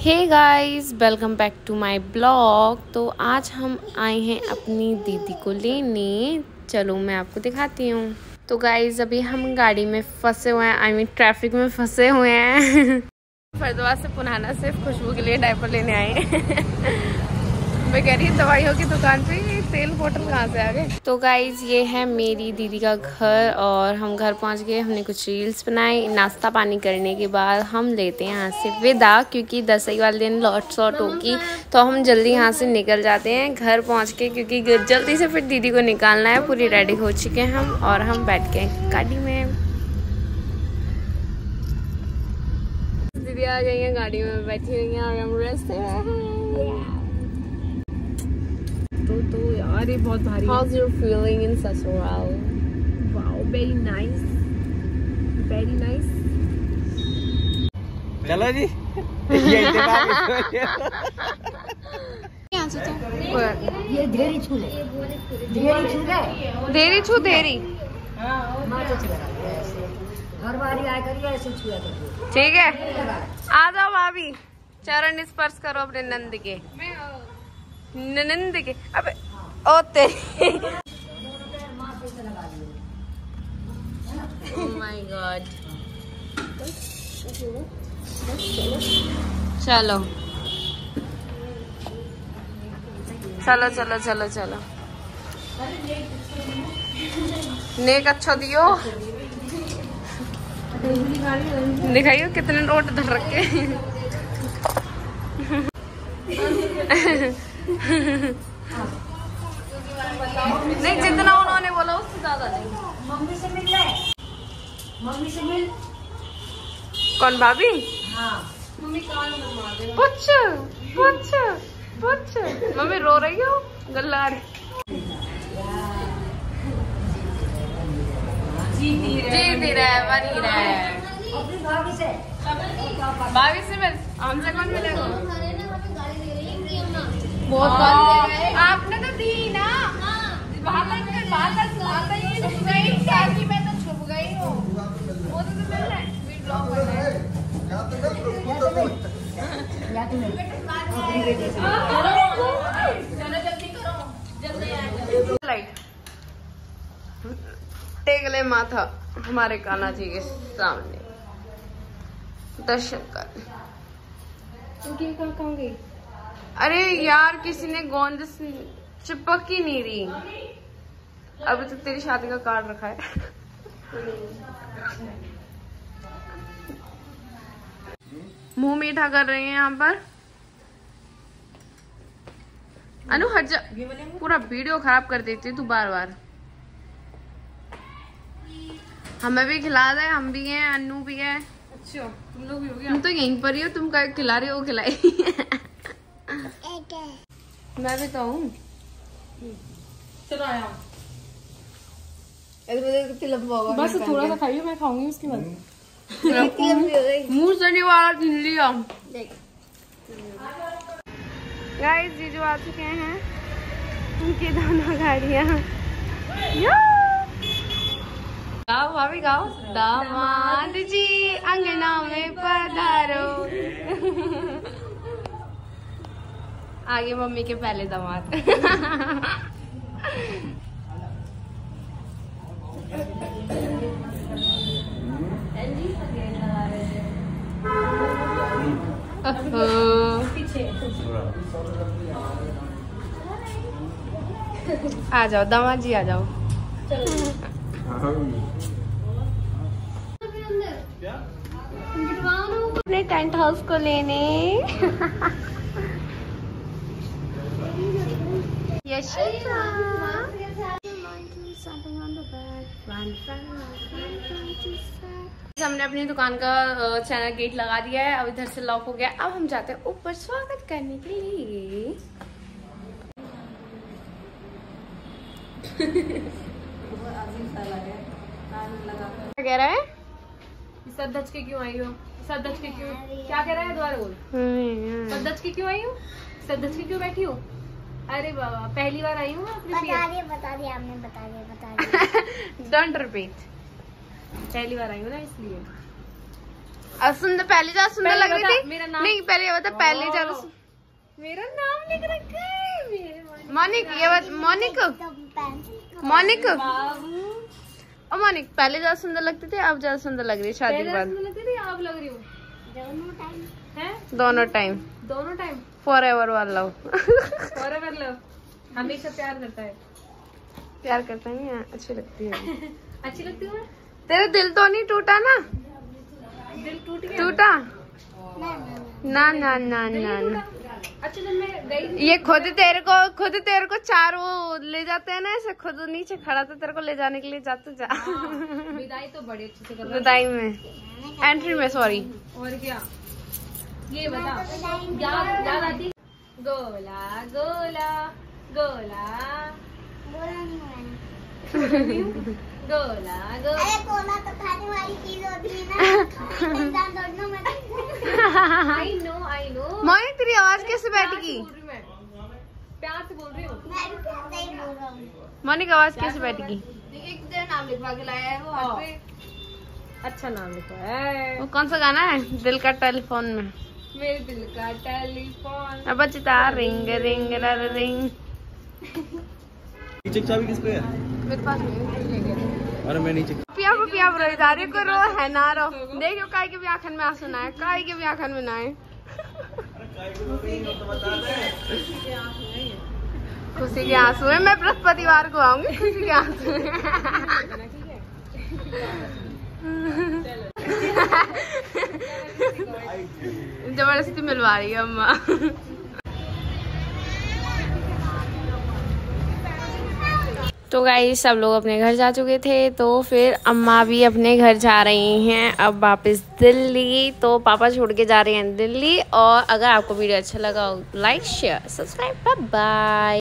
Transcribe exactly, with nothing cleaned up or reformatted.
Hey guys, welcome back to my blog. तो आज हम आए हैं अपनी दीदी को लेने। चलो मैं आपको दिखाती हूँ। तो गाइस अभी हम गाड़ी में फंसे हुए हैं, आई मीन ट्रैफिक में फंसे हुए हैं। फरीदाबाद से पुराना सिर्फ खुशबू के लिए डायपर लेने आए हैं। मैं कह रही हूँ दवाइयों की दुकान पे तेल बोतल कहाँ से आ गए। तो गाइज ये है मेरी दीदी का घर और हम घर पहुँच गए। हमने कुछ रील्स बनाए। नाश्ता पानी करने के बाद हम लेते हैं यहाँ से विदा, क्योंकि दसवीं वाले दिन लॉट शॉट होगी तो हम जल्दी यहाँ से निकल जाते हैं घर पहुँच के, क्योंकि जल्दी से फिर दीदी को निकालना है। पूरी रेडी हो चुके हैं हम और हम बैठ गए गाड़ी में। दीदी आ गई है, गाड़ी में बैठी हुई है और हम रास्ते में। तो तो यार ये बहुत भारी है। How's your feeling in ससुराल? Wow, very nice, very nice. चलो जी। ये ये देरी छू ले, देरी छू ले, देरी छू देरी। हर बारी आया करिए ऐसे छुआ करिए। ठीक है, आ जाओ भाभी, चरण स्पर्श करो अपने नंद के, ननंद के। अबे ओ तेरी। Oh my God। चलो चलो चलो चलो चलो। नेक अच्छा दियो, दिखाइयो कितने नोट धर रखे। नहीं, जितना उन्होंने बोला उससे ज्यादा नहीं। मम्मी से मिल ले, मम्मी से मिल। कौन भाभी? हाँ। मम्मी कान में मार दे। पुछ पुछ पुछ। मम्मी रो रही हो? गल्ला जीती रहे, जीती रहे, बनी रहे। अपनी भाभी से, भाभी से मिल, हमसे कौन मिलेगा? बहुत बार आपने तो दी ना। बादल में बादल बादल ये छुप गई, शादी में तो छुप गई हो। वो तो मिल रहा है, वीडियो ब्लॉग बन रहा है। या तो नहीं, अपनी बेटे से। चलो जल्दी करो, जल्दी आ जाओ। लाइट टेक ले माथा हमारे कान्हा जी के सामने, दर्शन कर। तुम कहाँ कहाँ गई? अरे यार किसी ने गोंद चिपक ही नहीं रही। अभी तो तेरी शादी का कार्ड रखा है। मुंह मीठा कर रही है यहाँ पर। अनु हट जा, पूरा वीडियो खराब कर देती है तू बार बार। हमें भी खिला दे, हम भी हैं, अनु भी है। अच्छा तुम लोग भी हो गया? तुम तो यहीं पर ही हो, तुम क्या खिला रही हो? खिलाई। मैं भी तो हूँ। चलो आया। बस थोड़ा सा खाइए, मैं खाऊंगी उसके बाद। मुंह से नहीं वाला छीन लिया। गाइस जीजू आ चुके हैं, उनकी दोनों गाड़ियाँ। गाओ भाभी गाओ। दामाद जी अंगना में पधारो। आगे मम्मी के पहले दामाद। आ जाओ दामाद जी, आ जाओ। अपने टेंट हाउस को लेने। हमने अपनी दुकान का चैनल गेट लगा दिया है, अब इधर से लॉक हो गया। अब हम जाते हैं ऊपर स्वागत करने के लिए। क्या कह रहा है? सदच के क्यों आई हो? सदच के क्यों? क्या कह रहा है? द्वारा बोल। सदच के क्यों आई हो? सदच के क्यों बैठी हो? अरे बाबा पहली बार आई हूँ। बता दिया बता दिया आपने, बता दिया बता दिया। Don't repeat. पहली बार आई हूँ ना इसलिए। अब सुंदर पहले ज्यादा सुंदर लग रही थी। मेरा नाम नहीं पहले ये बता, पहले ज्यादा मेरा नाम लिख रखा है मेरे मोनिक, ये बात मोनिक मोनिक ओ मोनिक, पहले ज्यादा सुंदर लगती थी, अब ज्यादा सुंदर लग रही है शादी के बाद। लगती थी, अब लग रही हूँ दोनों टाइम हैं? दोनों टाइम दोनों टाइम फॉर एवर वाला लव। फॉरएवर लव हमेशा प्यार करता है। प्यार करता है या अच्छी लगती है। अच्छी लगती हूँ मैं? तेरा दिल तो नहीं टूटा ना? दिल टूट गया टूटा ना ना ना ना ना। अच्छा जब मैं गई थी ये खुद तेरे को खुद तेरे को चार वो ले जाते हैं ना, ऐसे खुद नीचे खड़ा था तेरे को ले जाने के लिए, जाते जा। विदाई तो बड़ी अच्छे से कर रहा विदाई में, एंट्री में सॉरी। और क्या ये बता, याद याद आती? गोला गोला गोला बोला नहीं मैंने। गोला गोला। अरे कोला तो खाने वाली चीज होती है ना। इंसान दौड़ना मत। I know I know. Moni तेरी आवाज कैसे बैठेगी? बोल रही मैं, प्यार से बोल रही हूँ। मैं भी प्यार से ही बोल रहा हूँ। मोनी की आवाज कैसे बैठेगी? एक तेरा नाम लिखवा के लाया है वो हाथ पे। अच्छा नाम लिखवा है। वो कौन सा गाना है? दिल का टेलीफोन में मेरे दिल का टेलीफोन। अब बजता रिंग रिंग रर रिंग। नीचे की चाबी किस पे है? मेरे पास नहीं। अरे मैं नीचे। पिया पिया रोईदारी करो है ना रो। देखो काय के भी आंखन में आंसू ना है, काय के भी आंखन में ना है। खुशी के आंसू है। मैं बृहस्पतिवार को आऊंगी, खुशी के आंसू जबरदस्ती मिलवा रही है अम्मा। तो गाइस सब लोग अपने घर जा चुके थे, तो फिर अम्मा भी अपने घर जा रही हैं अब वापस दिल्ली। तो पापा छोड़ के जा रहे हैं दिल्ली। और अगर आपको वीडियो अच्छा लगा हो like share subscribe, bye bye.